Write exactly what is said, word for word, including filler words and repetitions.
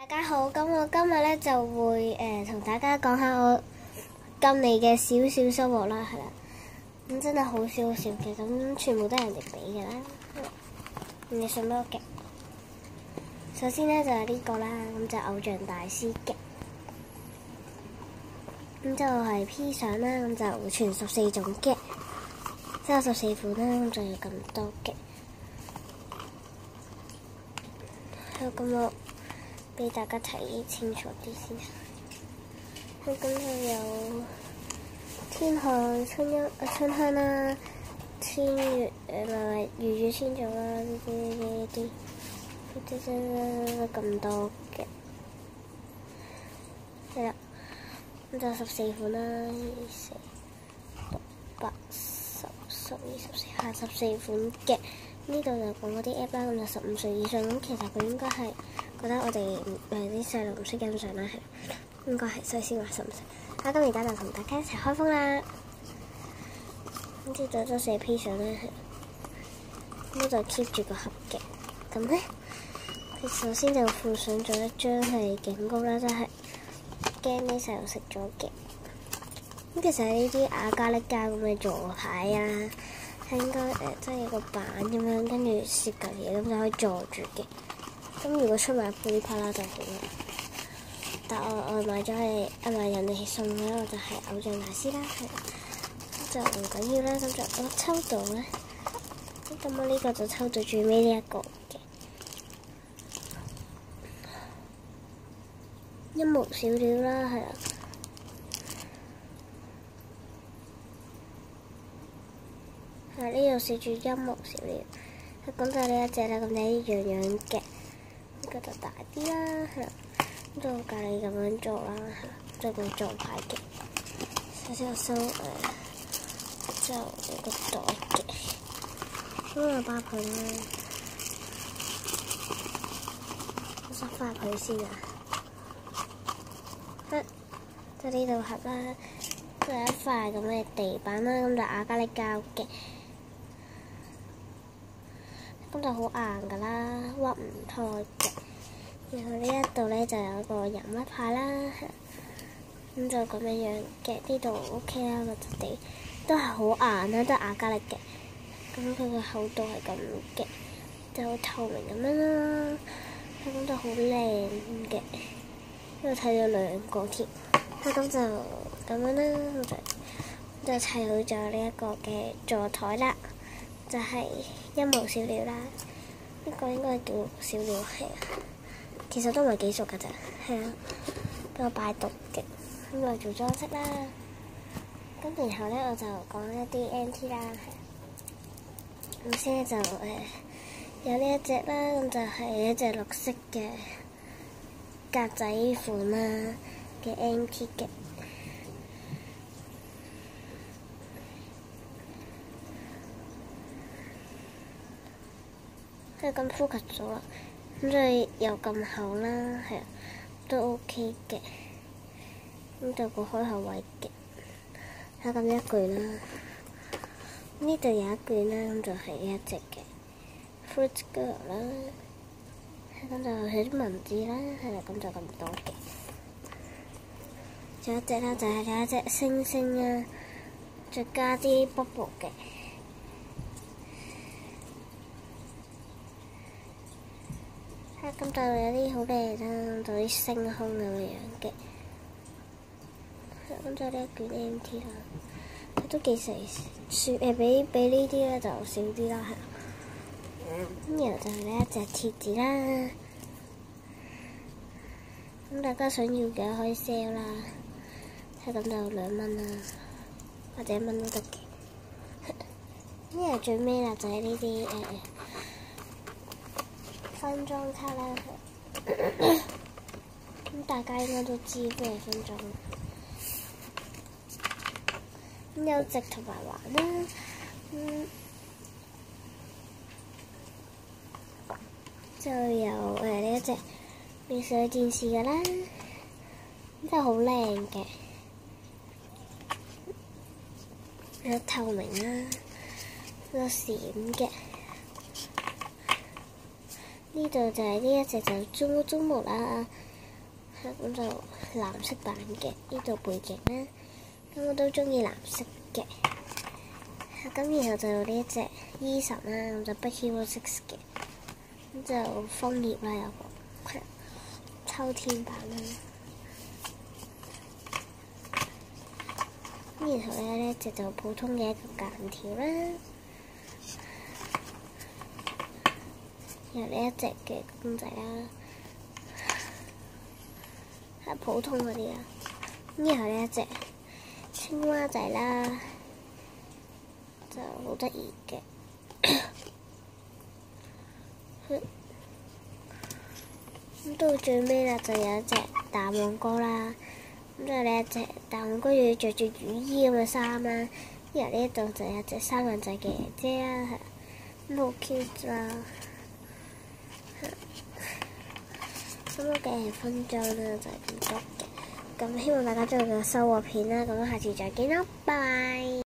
家好，咁我今日咧就會誒同、呃、大家講下我今年嘅少少收穫啦，係啦，咁真係好少好少嘅，咁全部都係人哋俾嘅啦，人哋送俾我嘅。首先咧就係、是、呢個啦，咁就偶像大師嘅，咁就係 P 相啦，咁就全十四種嘅，即係十四款啦，咁就有咁多嘅。咁我俾大家睇清楚啲先。咁就有天海、春欣、啊春香啦、千月誒唔係如月千種啦，呢啲呢啲呢啲呢啲咁多嘅，係啦。咁就十四款啦，二四六八十十二十四下十四款嘅。呢度就講嗰啲 app 啦，咁就十五歲以上，咁其實佢應該係覺得我哋誒啲細路唔識欣賞啦，係應該係，所以先話十五歲。啊，咁而家就同大家一齊開封啦。咁之後都寫 P 相咧，係咁就 keep 住個盒嘅。咁咧，佢首先就附上咗一張係警告啦，即係驚啲細路食咗嘅。咁其實呢啲亞加力膠咁嘅座牌啊，係應該誒，即係有個板咁樣，跟住攝嚿嘢咁就可以坐住嘅。咁如果出埋杯啪啦就好啦。但我我買咗係啊買人哋送嘅，我就係偶像大師啦，係啦，就唔緊要啦。咁就我抽到咧，咁我呢個就抽到最尾呢一個嘅一毛小鳥啦，係啦。係呢度寫住音樂小鳥，咁就呢一隻啦，咁呢樣樣嘅，呢個就大啲啦，係啦，咁就教你咁樣做啦，係啦，就個座牌嘅，首先我收誒，之後有個袋嘅，咁我包佢啦，我塞翻佢先啊，好，就呢度盒啦，就有一塊咁嘅地板啦，咁就亞加力膠嘅。咁就好硬噶啦，屈唔開嘅。然後呢一度咧就有個人物牌啦，咁就咁樣樣嘅。呢度 O K 啦，個質地都係好硬啦，都係亞加力嘅。咁佢個厚度係咁嘅，就好透明咁樣啦。咁就好靚嘅，因為睇咗兩個添。咁就咁樣啦，咁就就砌好咗呢一個嘅座台啦。就係一毛小鳥啦，呢個應該叫小鳥係啊，其實都唔係幾熟㗎咋，係啊，俾我擺毒嘅，咁嚟做裝飾啦。咁然後咧我就講一啲 N T 啦，係，咁先就誒、呃、有呢一隻啦，咁就係一隻綠色嘅格仔款啦嘅 N T 嘅。即係咁呼吸咗啦，咁所以又咁厚啦，係啊，都 OK 嘅。咁就個開口位嘅，係咁一句啦。呢度有一句啦，咁就係呢一隻嘅 Fruit Girl 啦，係咁就寫啲文字啦，係啦，咁就咁多嘅。仲有一隻啦，就係有一隻星星啊，再加啲 bubble 嘅。咁就有啲好靚啦，就啲星空咁樣樣嘅。咁就呢一卷 N T 啦，都幾細，算誒比比呢啲咧就少啲啦，係。咁然後就係呢一隻貼紙啦。咁大家想要嘅可以 sell 啦，係咁就兩蚊啦，或者一蚊都得嘅。咁然後最尾啦就係呢啲誒。分裝卡啦，咁大家應該都知咩分裝。咁有直同埋橫啦，嗯，就有誒呢一隻美少女戰士嘅啦，咁就好靚嘅，有透明啦，有閃嘅。呢度就係呢一隻就中毛中毛啦， 咁就藍色版嘅呢度背景啦。咁我都中意藍色嘅。咁然後就呢一隻 Eason 啦，咁就 Big Hero Six 嘅。咁就楓葉啦，有個係秋天版啦。咁然後咧呢隻就普通嘅一個間條啦。然後呢一隻嘅公仔啦，係普通嗰啲啦。咁然後呢一隻青蛙仔啦，就好得意嘅。咁到最尾啦，就有一隻大黃哥啦。咁就呢一隻大黃哥要着住雨衣咁嘅衫啦。然後呢度就有一隻三眼仔嘅姐啦，係咁好 cute 啦。咁我嘅分裝咧就係咁多嘅，咁希望大家中意我嘅收穫片啦，咁下次再見啦，拜拜。